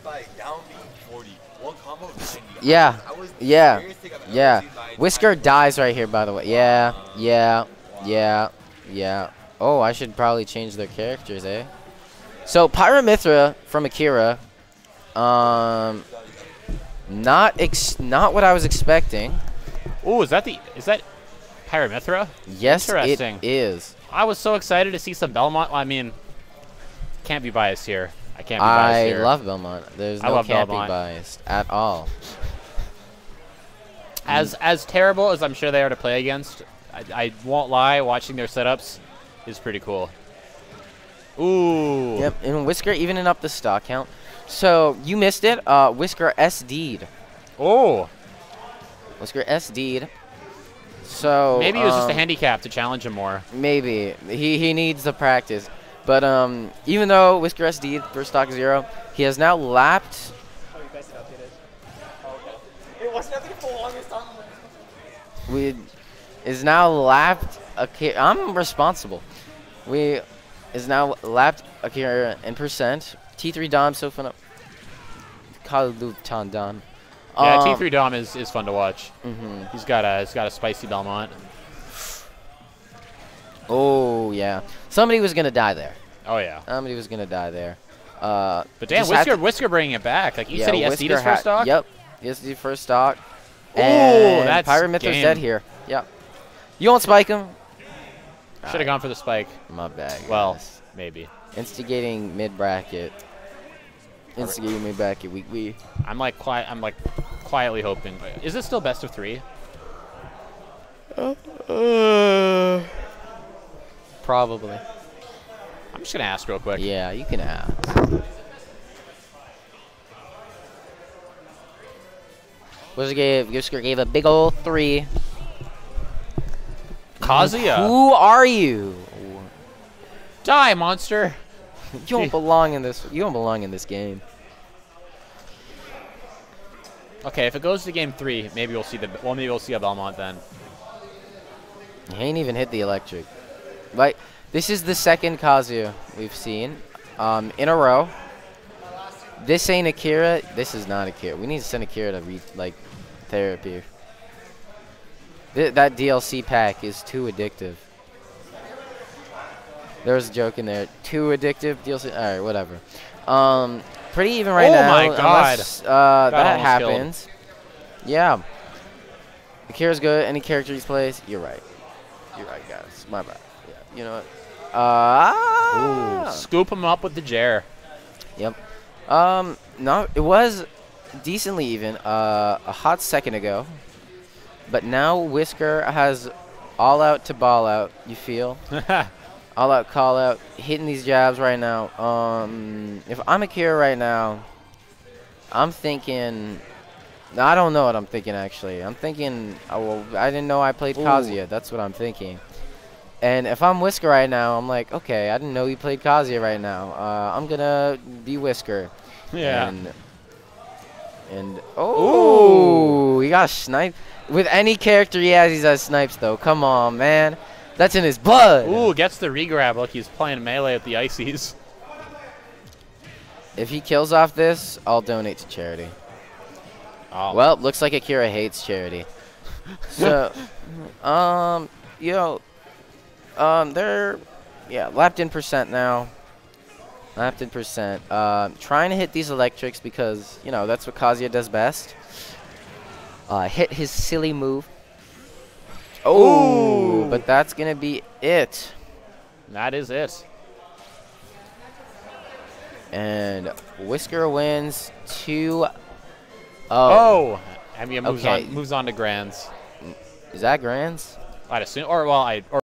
Yeah, yeah. Whisker dies right here, by the way. Yeah. Oh, I should probably change their characters, eh? So Pyramithra from Akira, not what I was expecting. Oh, is that Pyramithra? Yes, Interesting. it is. I was so excited to see some Belmont. I mean, can't be biased here. I can't be biased here. I love Belmont. There's no can't be biased at all. As terrible as I'm sure they are to play against, I won't lie, watching their setups is pretty cool. Ooh. Yep, and Whisker evening up the stock count. So, you missed it. Whisker SD'd. Oh. Whisker SD'd. So, maybe it was just a handicap to challenge him more. Maybe. He needs the practice. But even though Whisker SD'd for stock 0, he has now lapped. Oh, you guys updated. Oh, okay. It wasn't updated for the longest time. Is now lapped. I'm responsible. Is now lapped Akira in percent. T3 Dom so fun. Kalutan Dom. Yeah, T3 Dom is fun to watch. Mm-hmm. He's got a spicy Belmont. Oh yeah, somebody was gonna die there. Oh yeah, somebody was gonna die there. But damn, Whisker bringing it back. Like you said, he SD'd his first stock. Yep, he SD'd first stock. Oh, that's Pyramithra's dead here. Yep. You won't spike him. Should have gone for the spike. My bad. Well, maybe. Instigating mid bracket. Instigating mid bracket. We. I'm like quietly hoping. Is it still best of 3? Probably. I'm just gonna ask real quick. Yeah, you can ask. Whisker gave a big old 3. Kazuya. Who are you? Die, monster. You don't belong in this. You don't belong in this game. Okay, if it goes to game 3, maybe we'll see maybe we'll see a Belmont then. He ain't even hit the electric. Like, this is the second Kazuya we've seen in a row. This ain't Akira. This is not Akira. We need to send Akira to therapy. That DLC pack is too addictive. There was a joke in there. Too addictive DLC. All right, whatever. Pretty even right now. Oh my god. Unless, that happens. Killed. Yeah. Akira's good. Any character he plays, you're right. You're right, guys. My bad. Yeah. You know what? Ooh, scoop him up with the Jer. Yep. No, it was decently even a hot second ago. But now Whisker has all out to ball out, you feel? All out, call out, hitting these jabs right now. If I'm Akira right now, I'm thinking, I don't know what I'm thinking actually. I'm thinking, oh, well, I didn't know I played Kazuya. That's what I'm thinking. And if I'm Whisker right now, I'm like, okay, I didn't know you played Kazuya right now. I'm gonna be Whisker. Yeah. And oh, he got sniped. With any character he has snipes though. Come on, man. That's in his blood. Ooh, gets the regrab. Look, he's playing melee with the Ices. If he kills off this, I'll donate to charity. Oh. Well, looks like Akira hates charity. So, they're, lapped in percent now. Lapped in percent. Trying to hit these electrics because, that's what Kazuya does best. Hit his silly move. Oh, but that's going to be it. That is it. And Whisker wins 2-0. Oh, and moves on to Grands. Is that Grands? I'd assume, or